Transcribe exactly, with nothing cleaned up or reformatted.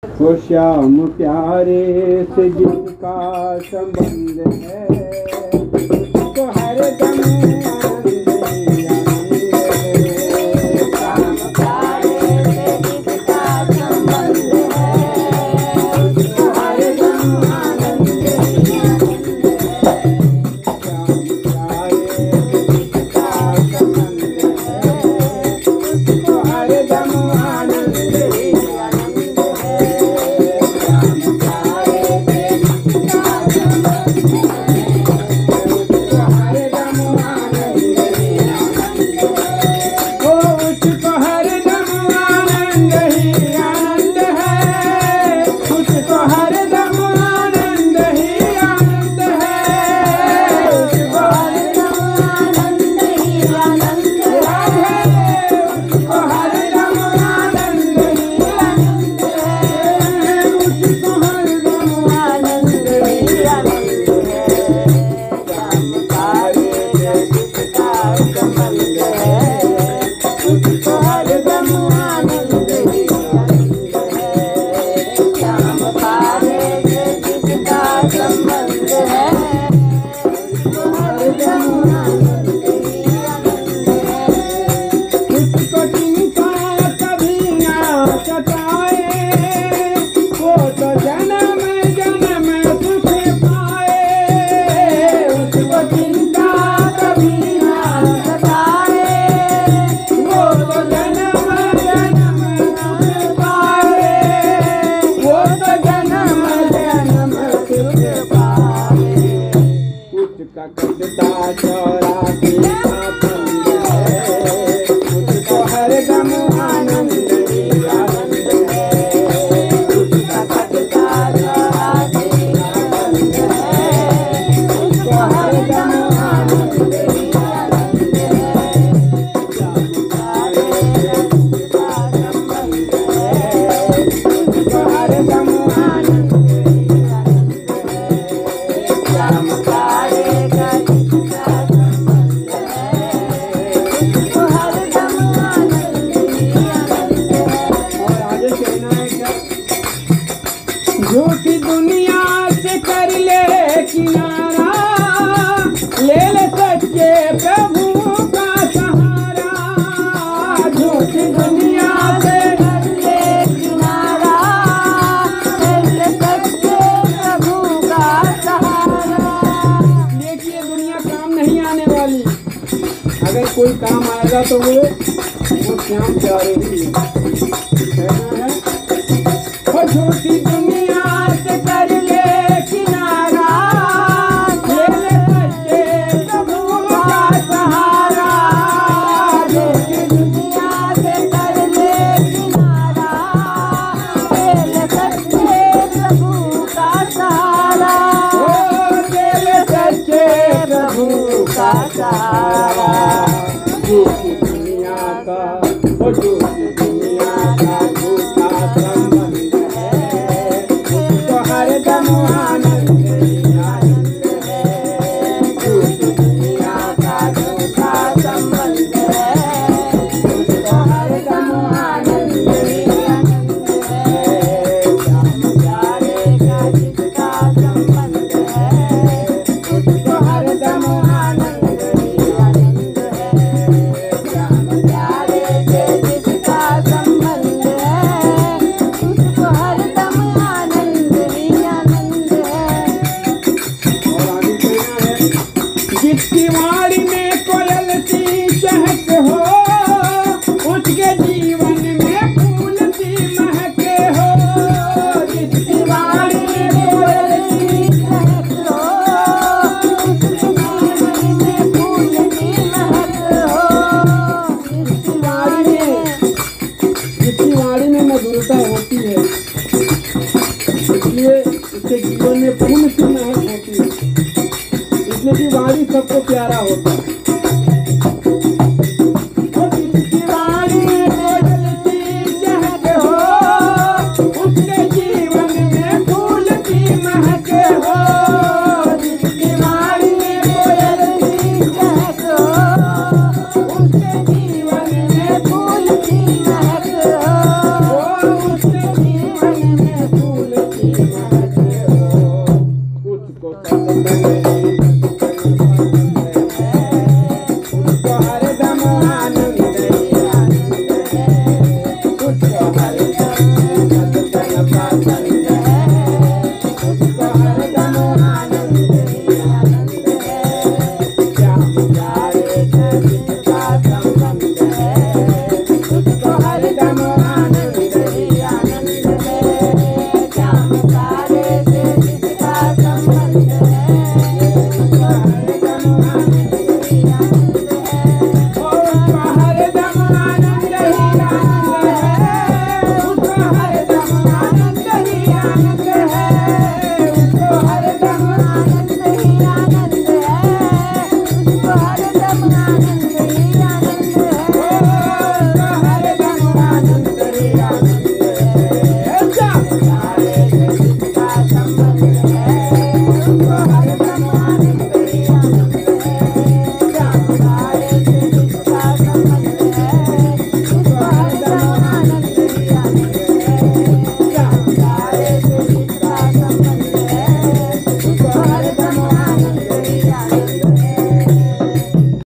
वो श्याम प्यारे से जिसका संबंध है तो हर दम आनंद ही आनंद है। श्याम प्यारे से जिसका संबंध है तो हर दम आनंद ही आनंद है। श्याम प्यारे से जिसका संबंध है तो हर दम आनंद ही कटता चौरासी का फंद है उसको हर दम आनंद ही आनंद है। उसका कटता चौरासी का फंद है उसको हर दम आनंद ही आनंद है। श्याम प्यारे से जिसका संबंध है उसको हर दम आनंद ही आनंद है। श्याम प्यारे का झूठी दुनिया से कर ले किनारा ले ले सच्चे प्रभु का सहारा। झूठी दुनिया से कर ले किनारा कर ले सच्चे प्रभु का सहारा। देखिए दुनिया काम नहीं आने वाली, अगर कोई काम आएगा तो वो वो श्याम प्यारे ही कहना है। वो झूठी दुनिया से कर ले किनारा ले ले सच्चे प्रभु का सहारा। झूठी दुनिया से कर ले किनारा ले ले सच्चे प्रभु का सहारा। ओ ले ले सच्चे प्रभु का सहारा। झूठी दुनिया का वो झूठी दुनिया का झूठा संबंध है उसको हर दम आनंद ही आनंद है। झूठी दुनिया का झूठा संबंध है उसको हर दम आनंद ही आनंद है। श्याम प्यारे का जिसका संबंध है उसको हर दम आनंद ही आनंद है। श्याम प्यारे से जिसका संबंध है उसको हर दम आनंद ही आनंद है। और आगे कहना है जिसकी वाणी में कोयल की चहक हो उसके जीवन में फूल की महक हो। जिसकी वाणी में कोयल की महक हो उसके जीवन में फूल की महक हो। जिसकी वाणी में जिसकी वाणी में मधुरता होती है इसलिए उसके जीवन में फूल की महक होती है, इसलिए कि वाणी सबको प्यारा होता है।